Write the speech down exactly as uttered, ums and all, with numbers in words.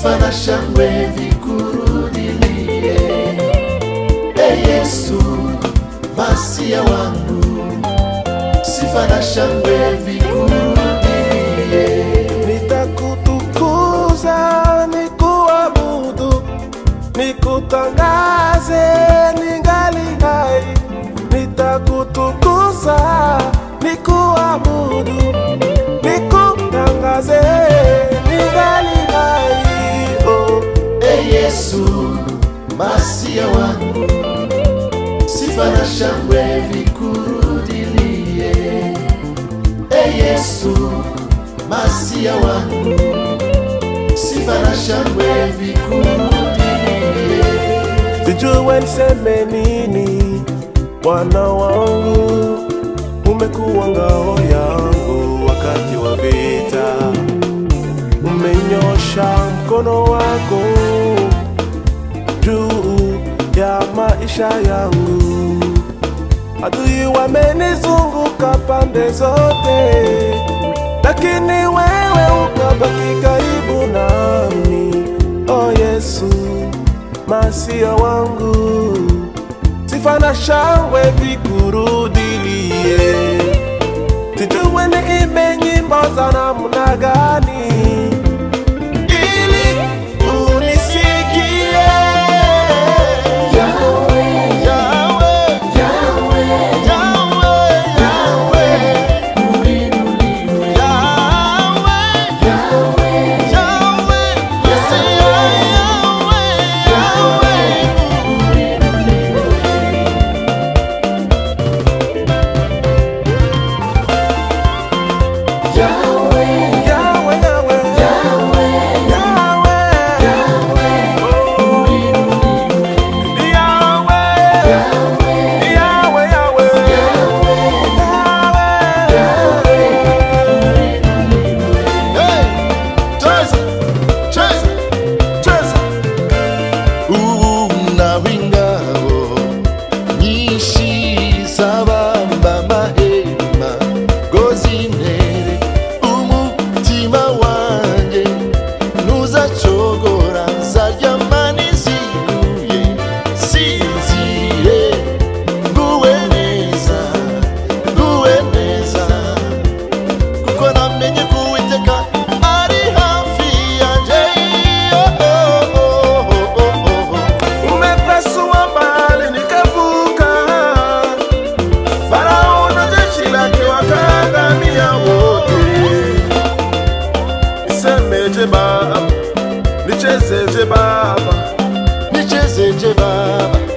sifa na shangwe vikurudilie. E Yesu, Masiya wangu, sifa na shangwe vikurudilie. Nitakutukuza, nikuabudu, nikutangaze ningali hai. Nitakutukuza, nikuabudu, nikutangaze ningali hai. Oh, e Yesu, Masiya wangu, sifa na shangwe vikurudilie. E Yesu, Masiya wangu, sifa na shangwe vikurudilie. Sijui niseme nini, Bwana wangu, umekuwa ngao yangu wakati wa vita. Umenyosha mkono wako juu ya maisha yangu. Adui wamenizunguka pande zote, lakini wewe ukabaki karibu nami. Oh Yesu, Masiya wangu, sifa na shangwe vikurudilie. Sijui niimbe nyimbo za namna gani ili unisikie. Yahweh, Yahweh, Yahweh, Yahweh, Yahweh, uinuliwe. Yahweh, Yahweh, Yahweh, Masiya, Yahweh, Yahweh, uinuliwe. Yahweh, Yahweh, Yahweh, Yahweh, Yahweh, uinuliwe. Yahweh, Yahweh, Yahweh, Yahweh, Yahweh, uinuliwe. Hey, cheza, cheza, cheza. Unawingao nyinshi sabamba mahema gozinere umutima wanje nuzacogora zaryamani ziguye sinzire nguwe neza nguwe neza kuko namenye kuwiteka ari hafi yanje. Oh, oh, oh, oh, oh, oh. Umepasua mbali nikavuka, Farao na jeshi lake wakaangamia wote. Nisemeje Baba, nichezeje Baba, Nichezeje Baba,